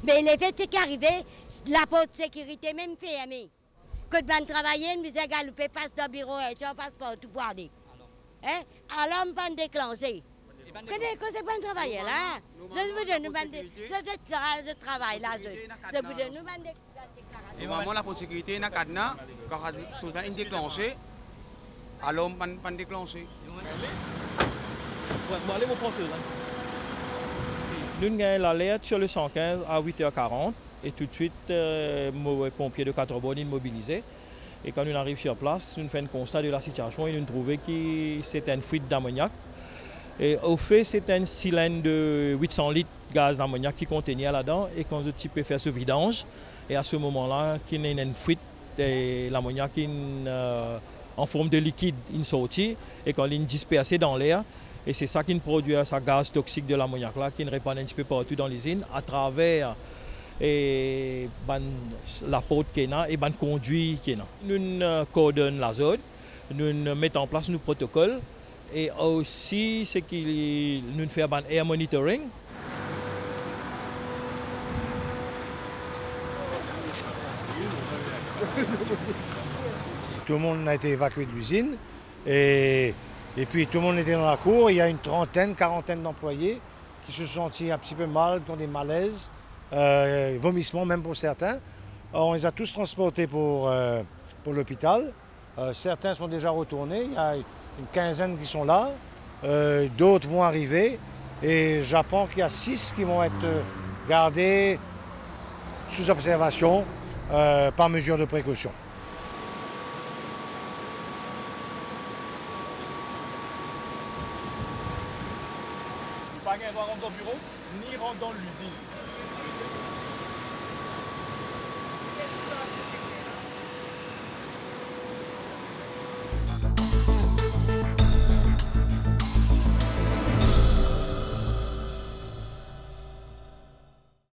Mais les faits, c'est qu'arrivé, la porte de sécurité même fermée. Que de ban travailler, nous avons galopé, passe dans le bureau, et tu passe partout pour aller. Alors, on va déclencher. Que c'est pas travailler là. Je travaille là. Je vous donne une déclaration. Et vraiment, la porte de sécurité, quand on a déclenché, alors on va déclencher. Nous avons l'alerte sur le 115 à 8h40 et tout de suite, les pompiers de 4 bornes mobilisés. Et quand nous arrivons sur place, nous faisons un constat de la situation et nous trouvons que c'était une fuite d'ammoniac. Et au fait, c'est un cylindre de 800 litres de gaz d'ammoniac qui contenait là-dedans et quand tu peux faire ce vidange. Et à ce moment-là, il y a une fuite et l'ammoniac en forme de liquide sortit et quand il est dispersé dans l'air. Et c'est ça qui produit ce gaz toxique de l'ammoniac là qui répand un petit peu partout dans l'usine à travers la porte qui est là et le conduit qui est là. Nous coordonnons la zone, nous mettons en place nos protocoles et aussi ce qui nous fait un air monitoring. Tout le monde a été évacué de l'usine et puis tout le monde était dans la cour. Il y a une trentaine, quarantaine d'employés qui se sont sentis un petit peu mal, qui ont des malaises, vomissements même pour certains. On les a tous transportés pour l'hôpital. Certains sont déjà retournés, il y a une quinzaine qui sont là. D'autres vont arriver et j'apprends qu'il y a 6 qui vont être gardés sous observation par mesure de précaution. Pas rentrer dans le bureau, ni rentrer dans l'usine.